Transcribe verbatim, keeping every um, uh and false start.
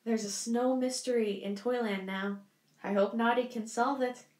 There's a snow mystery in Toyland now. I hope Naughty can solve it.